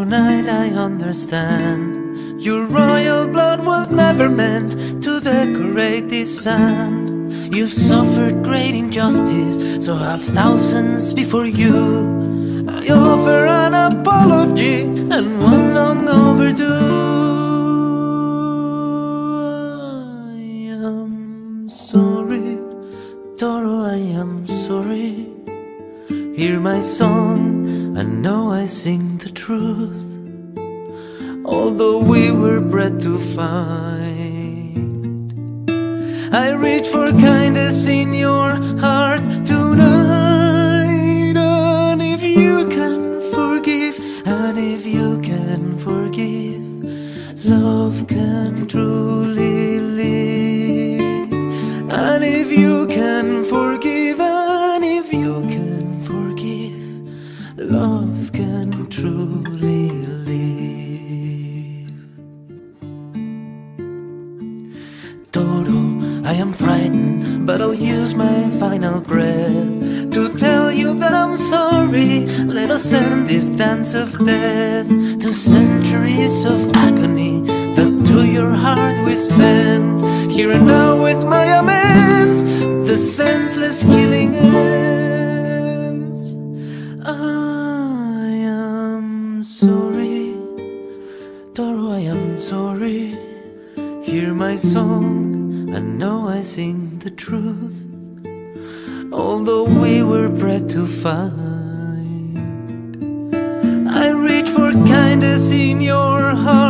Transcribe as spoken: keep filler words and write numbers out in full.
tonight I understand. Your royal blood was never meant to decorate this sand. You've suffered great injustice, so have thousands before you. I offer an apology, and one long overdue. I am sorry, Toro, I am sorry. Hear my song, I know I sing the truth. Although we were bred to fight, I reach for kindness in your heart tonight. And if you can forgive, and if you can forgive, love can truly live. And if you can forgive, and if you can forgive, love can truly live. Toro, I am frightened, but I'll use my final breath to tell you that I'm sorry. Let us end this dance of death to centuries of agony that to your heart we send. Here and now with my amends, the senseless killing ends. I am sorry, Toro, I am sorry. Hear my song, I know I sing the truth. Although we were bred to fight, I reach for kindness in your heart.